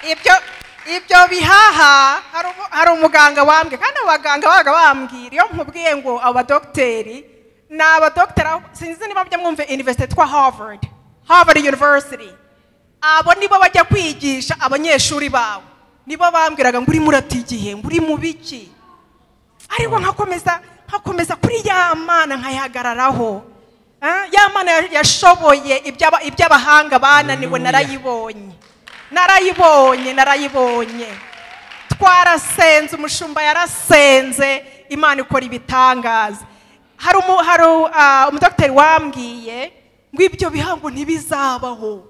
ibyo bihaha hari umuganga wambwe kandi abaganga baga bambwira iyo nkubwiye ngo abadokiteri n'abadokiteri sinzi niba byo mwumve university twa Harvard University abo nibo bajya kwigisha abanyeshuri bawo nibo bambwiraga ngo uri muratigihe ngo uri mu biki ariko nkakomeza kuri ya Mana nkayahagararaho ya Mana yashoboye iby'abahanga bananiwe narayibonye twarasenze umushumba yarasenze Imana ikora ibitangaza hari umudokiteri wambwiye ngo ibyo bihango ntibizabaho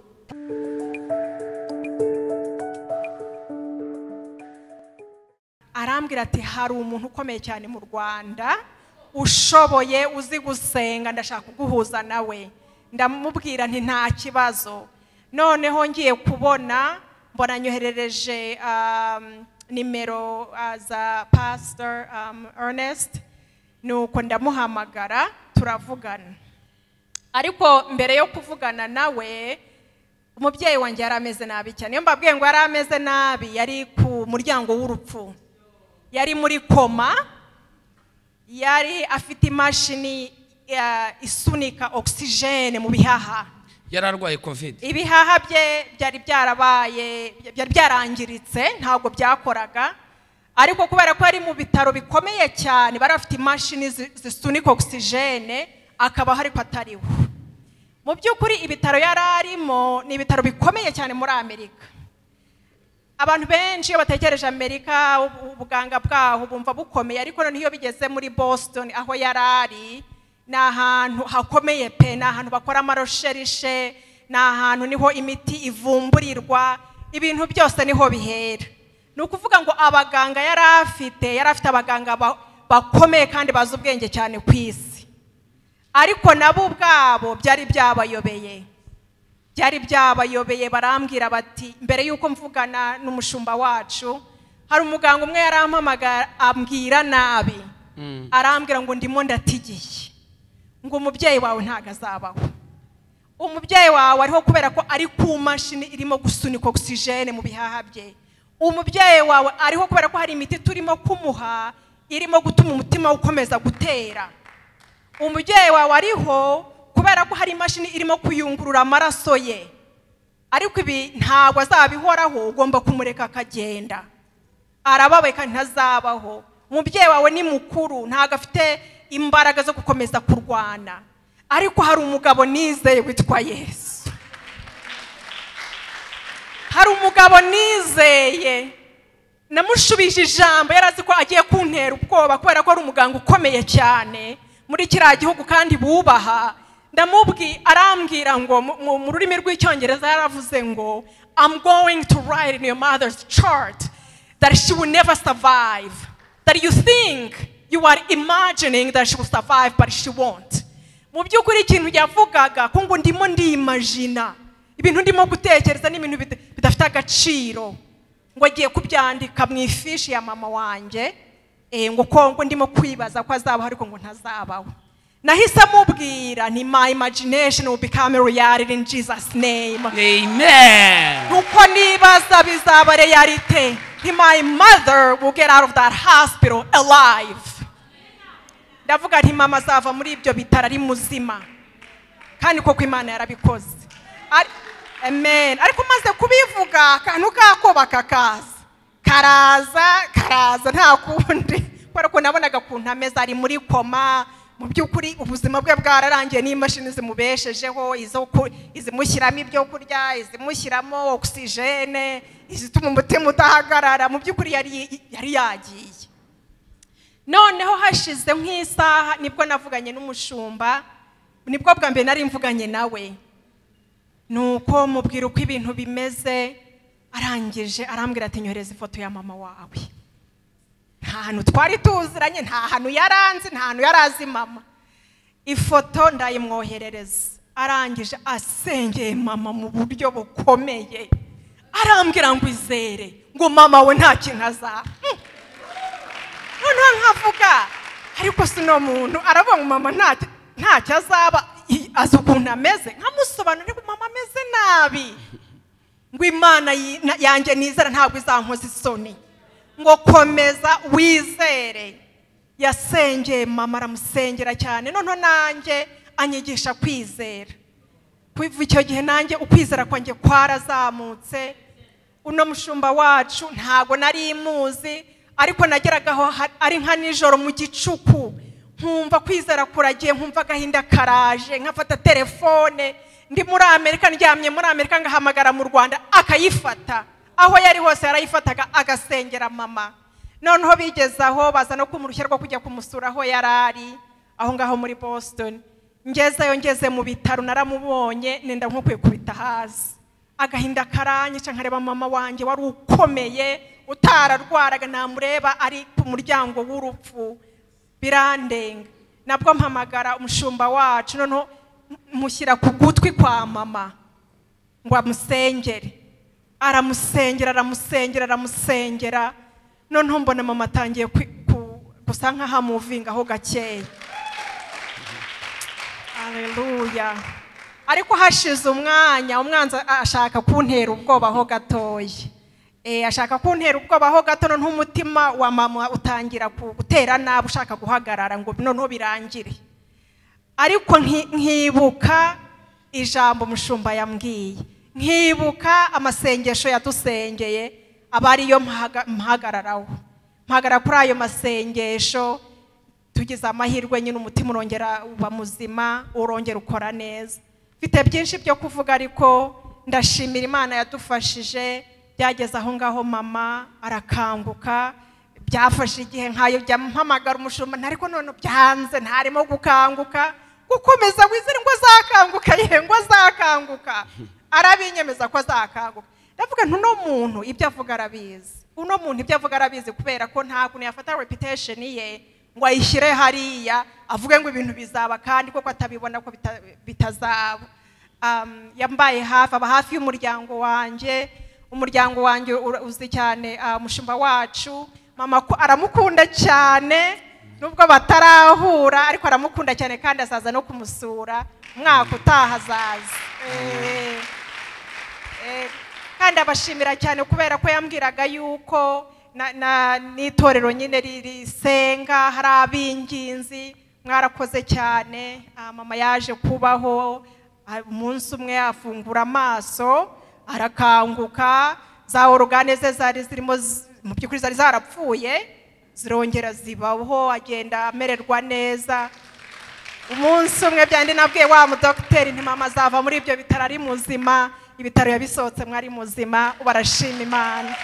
arambwira ati hari umuntu ukomeye cyane mu Rwanda ushoboye uzi gusenga ndashaka kuguhuza nawe ndamubwira nti nta kibazo noneho ngiye kubona mbona nyoherereje nimero za Pastor Ernest nuko ndamuhamagara turavugana ariko mbere yo kuvugana nawe umubyeyi wanjye yarameze nabi cyane iyo mbabwiye ngo yarameze nabi yari ku muryango w'urupfu yari muri koma yari afite imashini isunika oxygene mu bihaha yararwaye covid ibihaha bye byari byarangiritse ntabwo byakoraga ariko kubera ko ari mu bitaro bikomeye cyane bari bafite imashini zisunika oxygene akaba hari ko atariho mu by'ukuri ibitaro yararimo ni ibitaro bikomeye cyane muri Amerika abantu benshi iyo batekereje Amerika ubuganga bwaho bumva bukomeye ariko none iyo bigeze muri Boston aho yarari na ahantu hakomeye pe na ahantu bakora amarosherishe na ahantu niho imiti ivumburirwa ibintu byose niho bihera nukuvuga ngo abaganga yarafite abaganga bakomeye kandi bazi ubwenge cyane ku isi ariko nabo ubwabo byari byabayobeye barambwira bati mbere yuko mvugana n'umushumba wacu hari umuganga umwe yarampamagara ambwira nabi arambwira ngo ndimo ndatigiye ngo umubyeyi wawe ntago azabaho umubyeyi wawe ariho kubera ko ari ku mashini irimo gusunika oxygene mu bihaha bye umubyeyi wawe ariho kubera ko hari imiti turimo kumuha irimo gutuma umutima ukomeza gutera umubyeyi wawe ariho kubera ko hari imashini irimo kuyungurura amaraso ye ariko ibi ntago azabihoraho ugomba kumureka akagenda arababaye kandi ntazabaho umubyeyi wawe ni mukuru ntago afite imbaraga zo gukomeza kurwana ariko hari umugabo nizeye witwa Yesu hari umugabo nizeye namushubije ijambo yarazi ko agiye kuntera ubwoba kubera ko ari umuganga ukomeye cyane muri kiriya gihugu kandi bubaha ndamubwi arambwira ngo mu rurimi rw'icyongereza yaravuze ngo I'm going to write in your mother's chart that she will never survive that you think you are imagining that she will survive but she won't mu by'ukuri ikintu yavugaga ko ngo ndimo ndimagina ibintu ndimo gutekereza n'ibintu bidafite agaciro ngo agiye kubyandika mu ifishi ya mama wanjye ngo kongo ndimo kwibaza ko azabaho ariko ngo ntazabaho nahise amubwira ni my imagination will become a reality in Jesus name amen nuko nibaza bizaba reality my mother will get out of that hospital alive ndavuga nti mama azava muri ibyo bitaro ari muzima kandi koko Imana yarabikoze amen ariko maze kubivuga akantu kakoba karaza nta kundi kubera ko nabonaga kuntu ameze ari muri koma mu by'ukuri ubuzima bwe bwararangiye n'imashini zimubeshejeho izimushyiramo ibyo kurya izimushyiramo oxygene izituma umutima udahagarara mu by'ukuri yari yagiye noneho hashize nk'isaha nibwo navuganye n'umushumba nibwo bwa mbere nari mvuganye nawe nuko mubwira uko ibintu bimeze arangije arambwira ati nyohereza ifoto ya mama wawe nta hantu twari tuziranye nta hantu yaranzi nta hantu yarazi mama ifoto ndayimwoherereza arangije asengeye mama mu buryo bukomeye arambwira ngo izere ngo mama we nta kintu azaba noneho nkavuga ariko sino muntu aravuga ngo mama ntacyo azaba azi ukuntu ameze nkamusobanurira ngo mama ameze nabi ngo Imana yanjye nizera ntabwo izankoza isoni, ngo komeza wizere. Yasengeye mama, aramusengera cyane, noneho nanjye anyigisha kwizera. Kuva icyo gihe nanjye ukwizera kwanjye kwarazamutse. Uno mushumba wacu ntago nari muzi, ariko nageragaho ari nka nijoro mu gicuku, nkumva kwizera kuragiye, nkumva gahinda karaje, nkafata telefone ndi muri Amerika, ndyamye muri Amerika, ngahamagara mu Rwanda akayifata, aho yari hose yarayifataga agasengera mama. Noneho bigezaho baza no kumurushya rwo kujya kumusura aho yarari aho ngaho muri Boston. Ngeze mu bitaro naramubonye, nenda nk'ukwiye kubita hasi, agahinda karanyica, nkareba mama wanjye wari ukomeye utararwaraga, namureba ari ku muryango w'urupfu, birandenga. Nabwo mpamagara umushumba wacu, noneho mushyira ku gutwi kwa mama ngo amusengere. Aramusengera, noneho mbona mama atangiye gusa nkaho amuvinga aho gakeya. Haleluya. Ariko hashize umwanya, umwanzi ashaka kuntera ubwoba ho gatoya. Ashaka kuntera ubwoba ho gato, noneho umutima wa mama utangira gutera nabi, ushaka guhagarara ngo noneho birangire. Ariko nkibuka ijambo umushumba yambwiye, nkibuka amasengesho yadusengeye, abariyo mpagararaho. Mpagara kuri ayo masengesho, tugize amahirwe nyine umutima urongera uba muzima, urongera ukora neza. Mfite byinshi byo kuvuga, ariko ndashimira Imana yadufashije. Byageze aho ngaho mama arakanguka, byafashe igihe nkayo jya mpamagara umushumba, ariko none byanze, ntarimo gukanguka. Gukomeza wizere ngo azakanguka, arabinyemeza ko azakanguka. Ndavuga ntuno muntu ibyo avuga arabizi, kubera ko nta kuntu yafata reputation ye ngo ayishyire hariya avuge ngo ibintu bizaba, kandi koko atabibona ko bitazaba. Yambaye hafi y'umuryango wanjye. Umuryango wanjye uzi cyane umushumba wacu, mama ko aramukunda cyane, nubwo batarahura ariko aramukunda cyane, kandi azaza no kumusura umwaka utaha azaza. Kandi abashimira cyane kubera ko yambwiraga yuko n'itorero nyine risenga, hari abinginzi. Mwarakoze cyane. Mama yaje kubaho, umunsi umwe afungura amaso, arakanguka. Za organe ze zari zirimo mu by'ukuri zari zarapfuye, zirongera zibaho, agenda amererwa neza. Umunsi umwe byandi nabwiye wa mudokiteri nti mama azava muri ibyo bitaro ari muzima. Ibitaro yabisohotse mwari muzima, ubarashima Imana.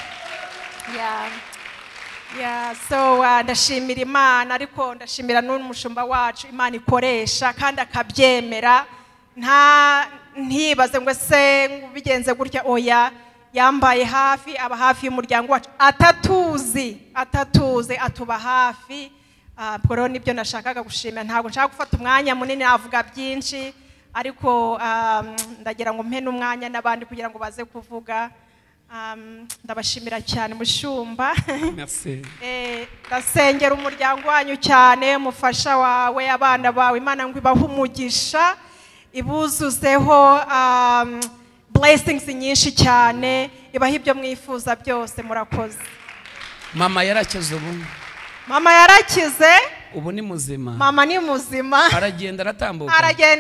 So ndashimira Imana, ariko ndashimira n'umushumba wacu Imana ikoresha kandi akabyemera. Ntibaze ngo se bigenze gutya, oya, yambaye hafi, aba hafi y'umuryango wacu, atatuzi atuba hafi. Rero nibyo nashakaga gushimira. Ntabwo nshaka gufata umwanya munini navuga byinshi, ariko ndagira ngo mpe n'umwanya n'abandi kugira ngo baze kuvuga. Ndabashimira cyane mushumba. Merci. Ndasengera umuryango wanyu cyane, umufasha wawe, abana bawe, Imana ngo ibahe umugisha, ibuzuzeho blessings nyinshi cyane, ibahe ibyo mwifuza byose. Murakoze. Mama yarakize ubu. Mama yarakize. Ubu ni muzima. Mama ni muzima. Aragenda aratambuka.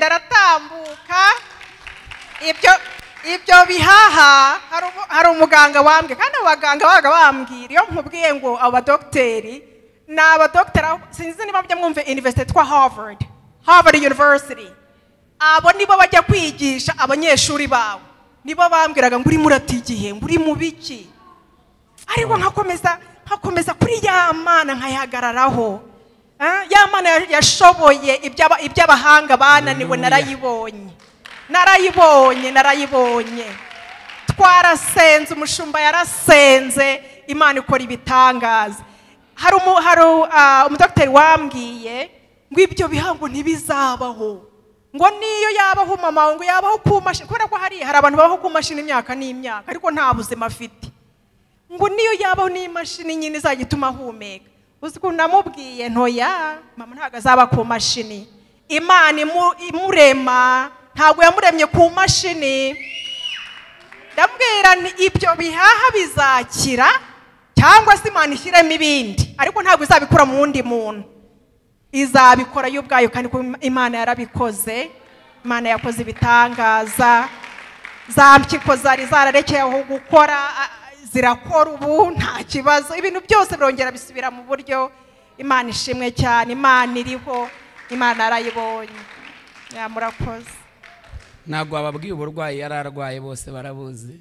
Ibyo bihaha hari umuganga wambwe, kandi abaganga baga bambwira, iyo nkubwiye ngo abadokiteri sinzi niba byo mwumve university twa Harvard University, abo nibo bajya kwigisha abanyeshuri bawo, nibo bambwiraga ngo uri murati igihe, ngo uri mu biki, ariko nkakomeza kuri ya Mana nkayihagararaho. Ya Mana yashoboye iby'abahanga bananiwe, narayibonye. Twarasenze, umushumba yarasenze, Imana ikora ibitangaza. Hari umudokiteri wambwiye ngo ibyo bihango ntibizabaho, ngo niyo yabaho mama, ngo yabaho ku mashini, kubera ko hari abantu babaho ku mashini imyaka n'imyaka ariko nta buzima afite, ngo niyo yabaho n'imashini nyine izajya ituma ahumeka. Uzi ko namubwiye ntoya, mama ntabwo azaba ku mashini. Imana imurema ntabwo yamuremye ku mashini. ndambwira ni ibyo bihaha bizakira cyangwa se Imana ishyiremo ibindi, ariko ntabwo izabikura mu wundi muntu, izabikora yo ubwayo, kandi Imana yarabikoze. Imana yakoze ibitangaza, za mpyiko zari zararekeye aho gukora zirakora ubu nta kibazo, ibintu byose birongera bisubira mu buryo. Imana ishimwe cyane, Imana iriho, Imana arayibonye. Murakoze. Ntabwo wababwiye uburwayi yari arwaye, bose barabuzi.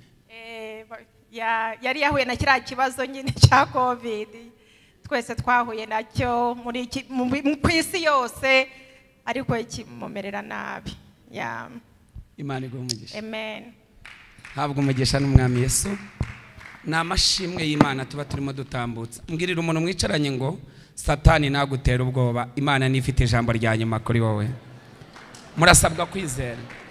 Yari yahuye na kiriya kibazo nyine cya covid, twese twahuye nacyo ku isi yose, ariko kimumerera nabi. Imana iguhe umugisha. Amen. Habwa umugisha n'umwami Yesu. Ni amashimwe y'Imana tuba turimo dutambutsa. Mbwirira umuntu mwicaranye ngo Satani nagutera ubwoba, Imana nifite ijambo rya nyuma kuri wowe. Murasabwa kwizera.